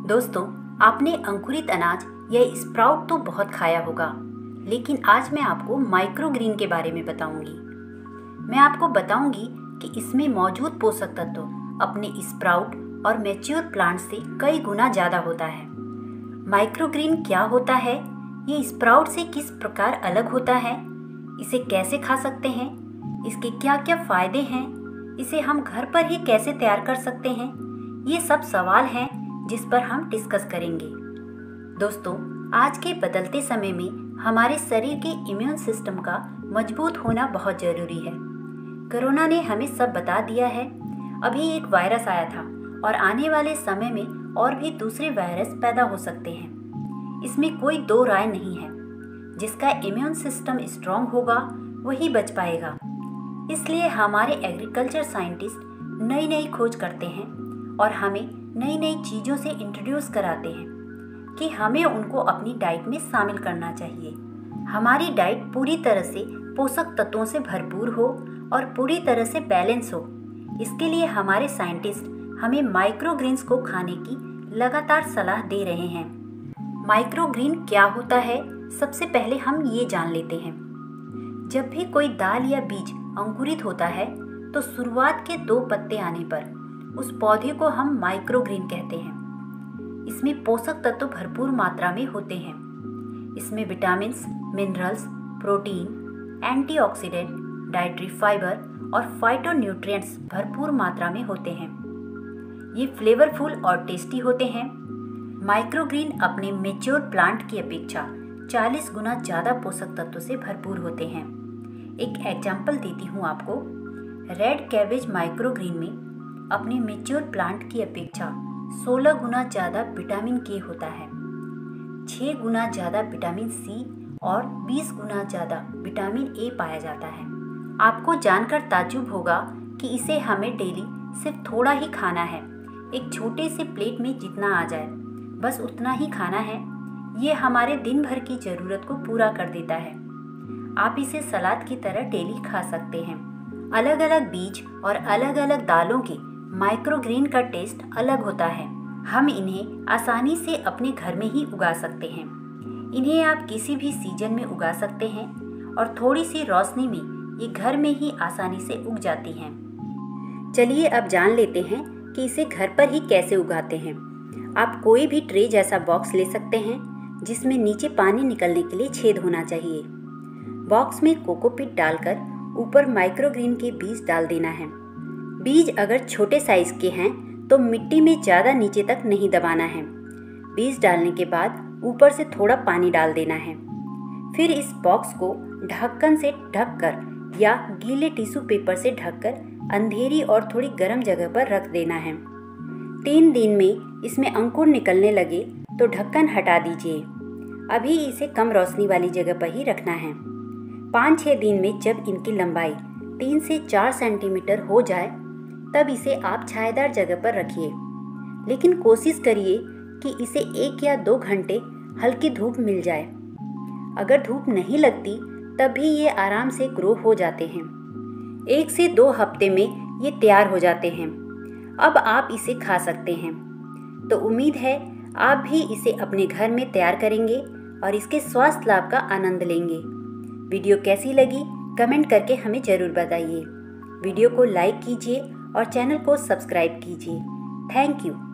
दोस्तों, आपने अंकुरित अनाज या स्प्राउट तो बहुत खाया होगा, लेकिन आज मैं आपको माइक्रोग्रीन के बारे में बताऊंगी। मैं आपको बताऊंगी कि इसमें मौजूद पोषक तत्व अपने स्प्राउट और मैच्योर प्लांट से कई गुना ज़्यादा होता है। माइक्रोग्रीन क्या होता है, ये स्प्राउट से किस प्रकार अलग होता है, इसे कैसे खा सकते हैं, इसके क्या क्या फ़ायदे हैं, इसे हम घर पर ही कैसे तैयार कर सकते हैं, ये सब सवाल हैं जिस पर हम डिस्कस करेंगे। दोस्तों, आज के बदलते समय में हमारे शरीर के इम्यून सिस्टम का मजबूत होना बहुत ज़रूरी है। कोरोना ने हमें सब बता दिया है। अभी एक वायरस आया था और आने वाले समय में और भी दूसरे वायरस पैदा हो सकते हैं। इसमें कोई दो राय नहीं है। जिसका इम्यून सिस्टम स्ट्रांग होगा वही बच पाएगा। इसलिए हमारे एग्रीकल्चर साइंटिस्ट नई नई खोज करते हैं और हमें नई नई चीज़ों से इंट्रोड्यूस कराते हैं कि हमें उनको अपनी डाइट में शामिल करना चाहिए। हमारी डाइट पूरी तरह से पोषक तत्वों से भरपूर हो और पूरी तरह से बैलेंस हो। इसके लिए हमारे साइंटिस्ट हमें माइक्रोग्रीन्स को खाने की लगातार सलाह दे रहे हैं। माइक्रोग्रीन क्या होता है, सबसे पहले हम ये जान लेते हैं। जब भी कोई दाल या बीज अंकुरित होता है तो शुरुआत के 2 पत्ते आने पर उस पौधे को हम माइक्रोग्रीन कहते हैं। इसमें पोषक तत्व भरपूर मात्रा में होते हैं। इसमें vitamins, minerals, protein, antioxidant, dietary fibre और फाइटोन्यूट्रिएंट्स भरपूर मात्रा में होते हैं। ये फ्लेवरफुल और टेस्टी होते हैं। माइक्रोग्रीन अपने मेच्योर प्लांट की अपेक्षा 40 गुना ज़्यादा पोषक तत्वों से भरपूर होते हैं। एक एग्जाम्पल देती हूँ आपको। रेड कैबेज माइक्रोग्रीन में अपने मेच्योर प्लांट की अपेक्षा 16 गुना ज़्यादा विटामिन के होता है, 6 गुना ज़्यादा विटामिन सी और 20 गुना ज़्यादा विटामिन ए पाया जाता है। आपको जानकर ताज्जुब होगा कि इसे हमें डेली सिर्फ थोड़ा ही खाना है। एक छोटे से प्लेट में जितना आ जाए बस उतना ही खाना है। ये हमारे दिन भर की ज़रूरत को पूरा कर देता है। आप इसे सलाद की तरह डेली खा सकते हैं। अलग अलग बीज और अलग अलग दालों के माइक्रोग्रीन का टेस्ट अलग होता है। हम इन्हें आसानी से अपने घर में ही उगा सकते हैं। इन्हें आप किसी भी सीजन में उगा सकते हैं और थोड़ी सी रोशनी में ये घर में ही आसानी से उग जाती हैं। चलिए अब जान लेते हैं कि इसे घर पर ही कैसे उगाते हैं। आप कोई भी ट्रे जैसा बॉक्स ले सकते हैं जिसमें नीचे पानी निकलने के लिए छेद होना चाहिए। बॉक्स में कोकोपीट डालकर ऊपर माइक्रोग्रीन के बीज डाल देना है। बीज अगर छोटे साइज के हैं तो मिट्टी में ज़्यादा नीचे तक नहीं दबाना है। बीज डालने के बाद ऊपर से थोड़ा पानी डाल देना है। फिर इस बॉक्स को ढक्कन से ढककर या गीले टिश्यू पेपर से ढककर अंधेरी और थोड़ी गर्म जगह पर रख देना है। 3 दिन में इसमें अंकुर निकलने लगे तो ढक्कन हटा दीजिए। अभी इसे कम रोशनी वाली जगह पर ही रखना है। 5-6 दिन में जब इनकी लंबाई 3 से 4 सेंटीमीटर हो जाए तब इसे आप छायादार जगह पर रखिए। लेकिन कोशिश करिए कि इसे 1 या 2 घंटे हल्की धूप मिल जाए। अगर धूप नहीं लगती तब भी ये आराम से ग्रो हो जाते हैं। 1 से 2 हफ्ते में ये तैयार हो जाते हैं। अब आप इसे खा सकते हैं। तो उम्मीद है आप भी इसे अपने घर में तैयार करेंगे और इसके स्वास्थ्य लाभ का आनंद लेंगे। वीडियो कैसी लगी कमेंट करके हमें ज़रूर बताइए। वीडियो को लाइक कीजिए और चैनल को सब्सक्राइब कीजिए। Thank you.